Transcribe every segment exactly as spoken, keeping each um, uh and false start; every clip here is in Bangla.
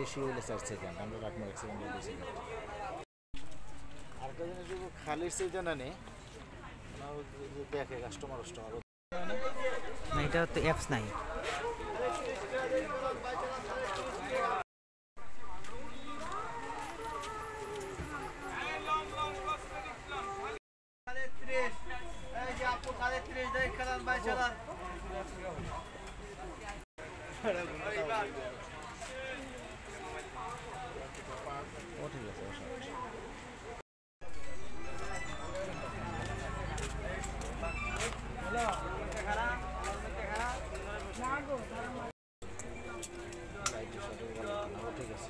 বেশি হইলে চার সেকেন্ড আমরা রাখবো এক সেকেন্ড দুই সেকেন্ড আরেকটা জিনিস যদি খালির সেইটা না নেই দেখে কাস্টমার কাস্টমার না এটা তো অ্যাপস নাই ও ঠিক আছে ঠিক আছে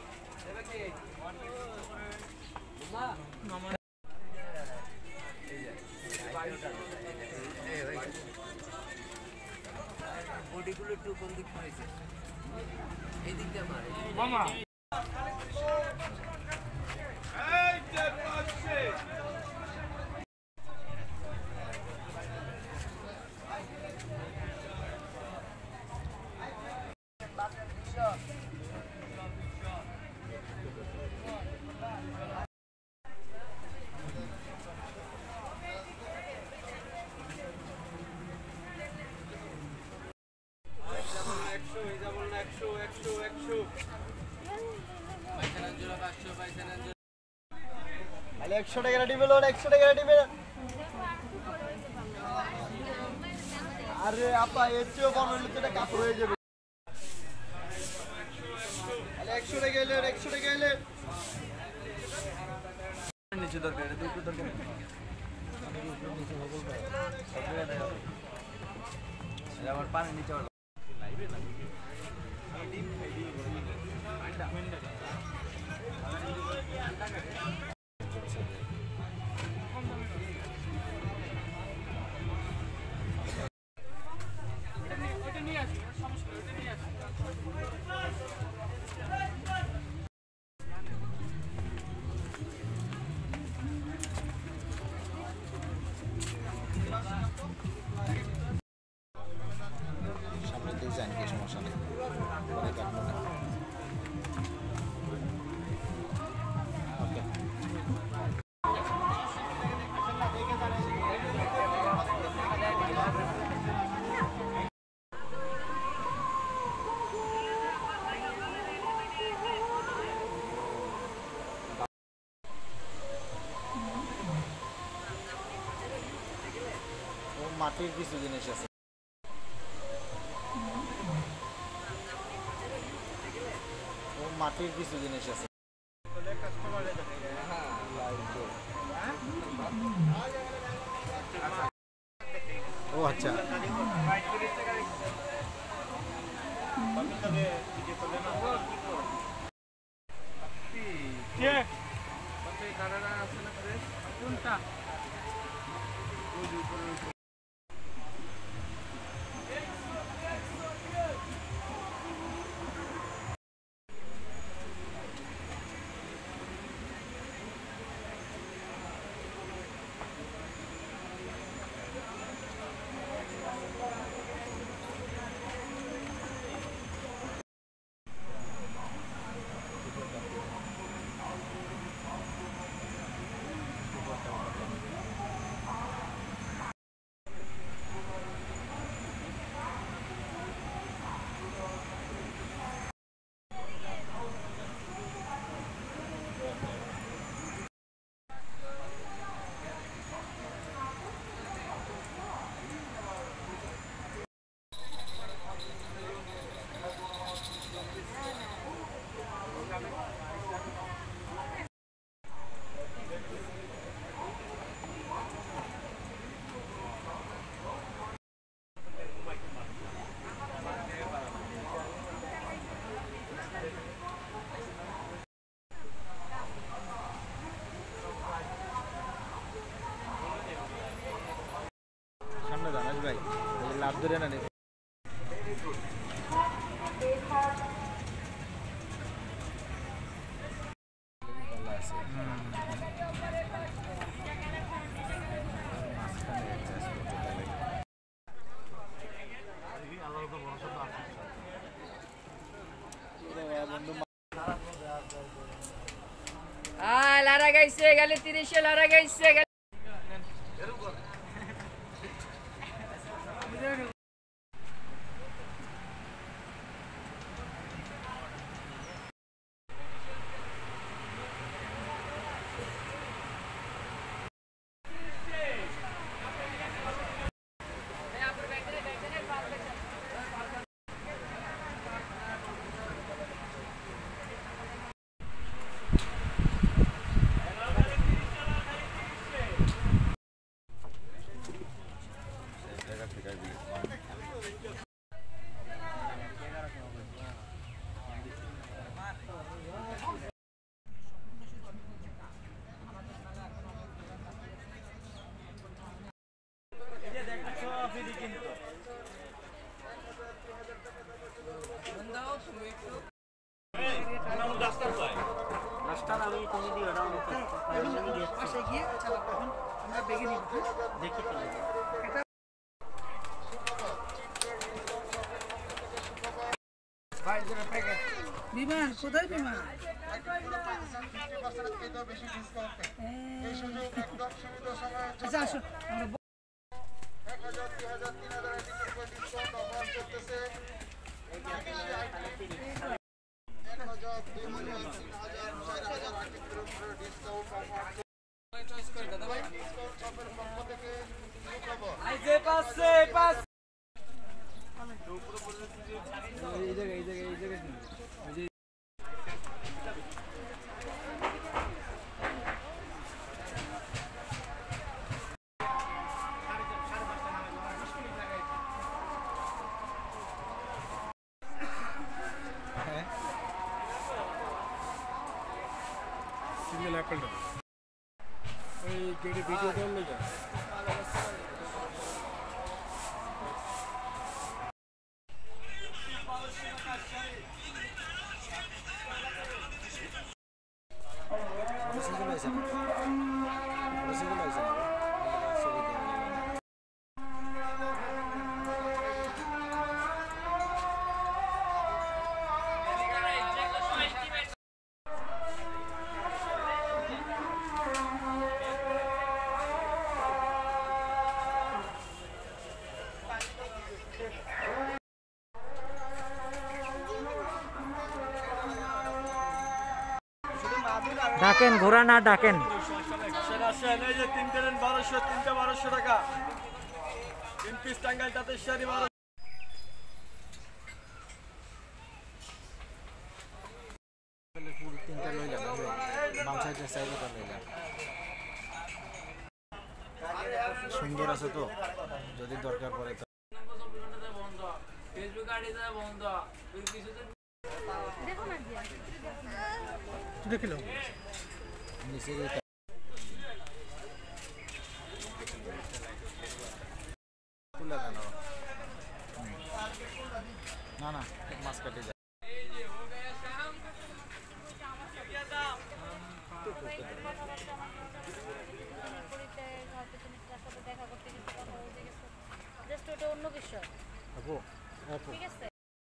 বডিগুলো একটু কোন দিক পড়েছে এই দিক দিয়ে মারে মামা এই যে পাশে একশো টাকা দিবে লোড একশো টাকা দিবে আরে আপা এর চেয়েও কম হলে তো এটা কাপড় হয়ে যাবে একশো টাকা এলে একশো টাকা এলে নিচে দরকার এটা দুটো দরকার আমার পানি নিচে সামনে ডিজাইন কি সমস্যা নেই মাটির কিছু জিনিস আছে ও মাটির কিছু জিনিস আছে ও আচ্ছা কোনটা সামনে জানাস ভাই লাভ ধরে না নেই বন্ধু লাগাইছে গেলে তিরিশে লাগাইছে গেলে বিমান কোথায় বিমান আচ্ছা আসো সিঙ্গেল অ্যাপেলটা ওই গেটে ভিডিও করলে যা ডাকেন ঘোড়া না ডাকেন এই যে তিনটে নেন বারোশো তিনটে বারোশো টাকা তিন পিস টাঙ্গাইল তাতে শাড়ি বারো তিনটা লইলাম বাম সাইডের সাইডটা লইলাম সুন্দর আছে তো যদি দরকার পড়ে তো ফেসবুক আইডি বন্ধ দেখো না দেখিলো নিচে তুলে দেন না না মাছ কাটে যায় দেখা করতে গেছে কথা বলতে গেছে জাস্ট ওটা অন্য বিষয় আপু আপু ঠিক আছে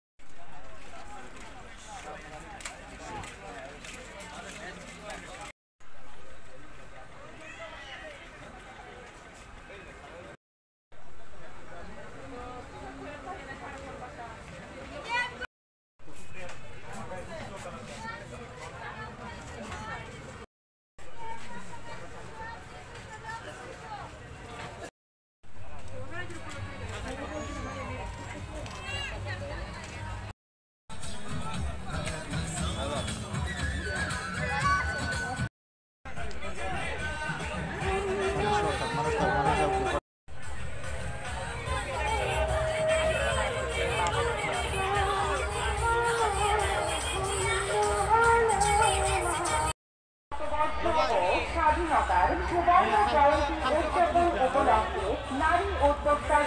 স্বাধীনতার সুবর্ণ জয়ন্তী উদযাপন উপলক্ষে নারী উদ্যোক্তার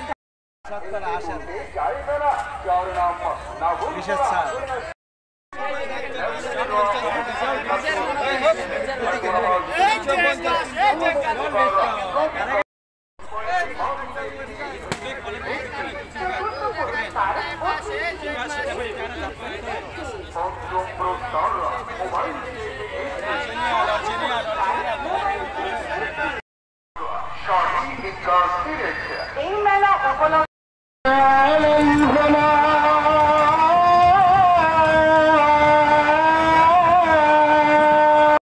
বিশেষ ছাড় পঞ্চম প্রস্তার মোবাইল এই মেলা উপলক্ষে